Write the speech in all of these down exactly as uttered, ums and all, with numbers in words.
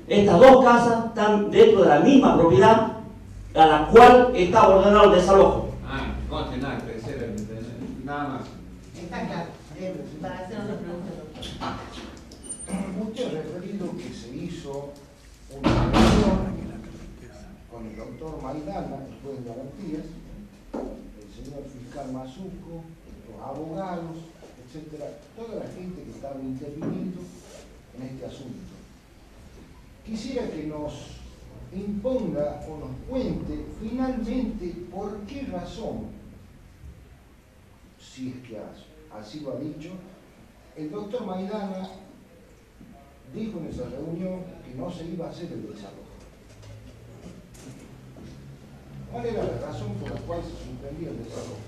Estas dos casas están dentro de la misma propiedad a la cual está ordenado el desalojo. Ah, no tiene nada que decir, nada más. Está claro. Eh, para hacer otra pregunta, doctor. Usted ha referido que se hizo una reunión con el doctor Maidana, el juez de garantías, el señor fiscal Mazuco, los abogados, etcétera, toda la gente que estaba interviniendo en este asunto. Quisiera que nos imponga o nos cuente finalmente por qué razón, si es que así lo ha dicho, el doctor Maidana dijo en esa reunión que no se iba a hacer el desalojo. ¿Cuál era la razón por la cual se suspendía el desalojo?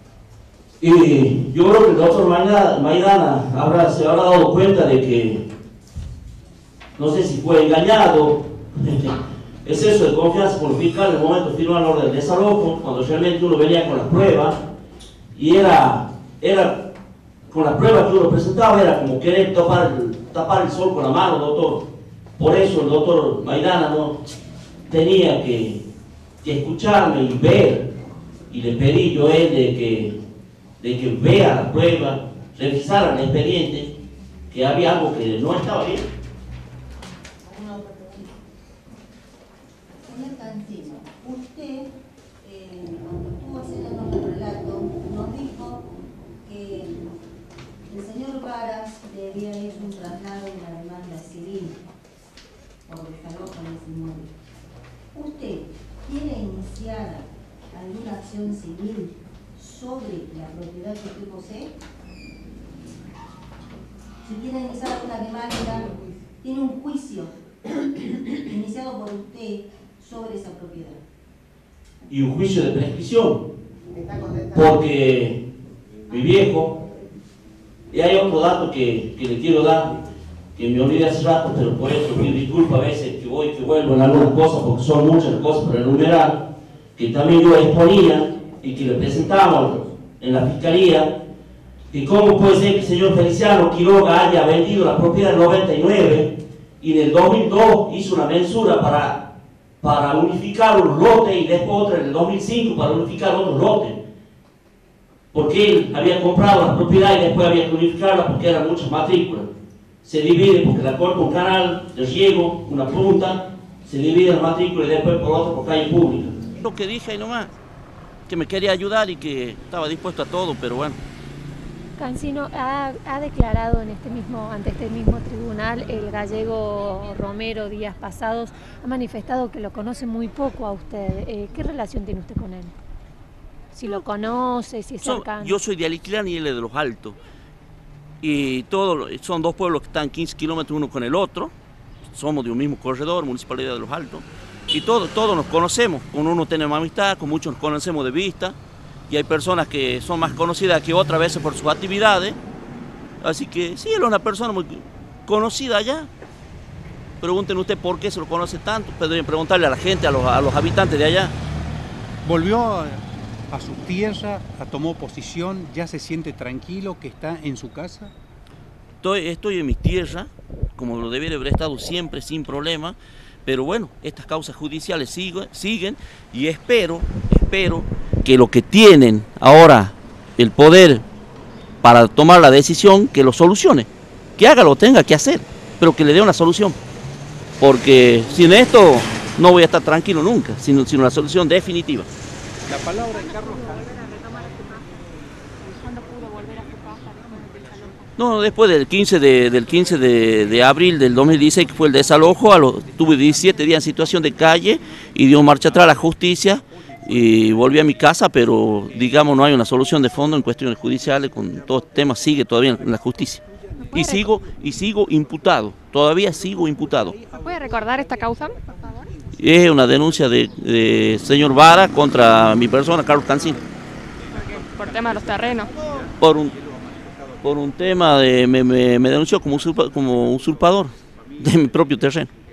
Y yo creo que el doctor Maidana habrá, se habrá dado cuenta de que, no sé si fue engañado, exceso de confianza por el fiscal en el momento de firmar la orden de desalojo, cuando realmente uno venía con las pruebas, y era, era con las pruebas que uno presentaba, era como querer tapar el, tapar el sol con la mano, doctor. Por eso el doctor Maidana no tenía que, que escucharme y ver, y le pedí yo a él de que, de que vea las pruebas, revisara el expediente, que había algo que no estaba bien. Señor Cancino, usted, eh, cuando estuvo haciendo el relato, nos dijo que el señor Varas le había hecho un traslado de la demanda civil por desalojo en ese inmueble. ¿Usted quiere iniciar alguna acción civil sobre la propiedad que usted posee? Si quiere iniciar alguna demanda, tiene un juicio iniciado por usted sobre esa propiedad. Y un juicio de prescripción, porque mi viejo, y hay otro dato que, que le quiero dar, que me olvidé hace rato, pero por eso pido disculpas a veces que voy, que vuelvo en algunas cosas, porque son muchas cosas para enumerar, que también yo exponía y que le presentamos en la fiscalía, que cómo puede ser que el señor Feliciano Quiroga haya vendido la propiedad del noventa y nueve y en el dos mil dos hizo una mensura para, para unificar un lote y después otra en el dos mil cinco para unificar otro lote. Porque él había comprado la propiedad y después había que unificarla porque eran muchas matrículas. Se divide porque la corta un canal de riego, una punta, se divide la matrícula y después por otra por calle pública. Lo que dije ahí nomás, que me quería ayudar y que estaba dispuesto a todo, pero bueno. Cancino ha, ha declarado en este mismo, ante este mismo tribunal el gallego Romero días pasados, ha manifestado que lo conoce muy poco a usted. Eh, ¿Qué relación tiene usted con él? Si lo conoce, si es cercano. Yo soy de Aliquilán y él es de Los Altos. Y todo, son dos pueblos que están quince kilómetros uno con el otro. Somos de un mismo corredor, Municipalidad de Los Altos. Y todos todo nos conocemos, con uno tenemos amistad, con muchos nos conocemos de vista. Y hay personas que son más conocidas que otras veces por sus actividades. Así que sí, él es una persona muy conocida allá. Pregúntenle usted por qué se lo conoce tanto. Podrían preguntarle a la gente, a los, a los habitantes de allá. Volvió a, a su tierra, tomó posición, ya se siente tranquilo que está en su casa. Estoy, estoy en mi tierra, como lo debería haber estado siempre, sin problema. Pero bueno, estas causas judiciales siguen, siguen y espero, espero que lo que tienen ahora el poder para tomar la decisión, que lo solucione, que haga lo que tenga que hacer, pero que le dé una solución. Porque sin esto no voy a estar tranquilo nunca, sin, sin una solución definitiva. La palabra de Carlos. ¿Cuándo pudo volver a su casa después del desalojo? No, después del quince de, del quince de, de abril del dos mil dieciséis, que fue el desalojo, a los, tuve diecisiete días en situación de calle y dio marcha atrás a la justicia y volví a mi casa, pero digamos no hay una solución de fondo en cuestiones judiciales, con todo el tema sigue todavía en la justicia. Y sigo, y sigo imputado, todavía sigo imputado. ¿Puede recordar esta causa, por favor? Es una denuncia de, de señor Vara contra mi persona, Carlos Cancino. Por tema de los terrenos. Por un, por un tema de, me, me, me denunció como, usurpa, como usurpador de mi propio terreno.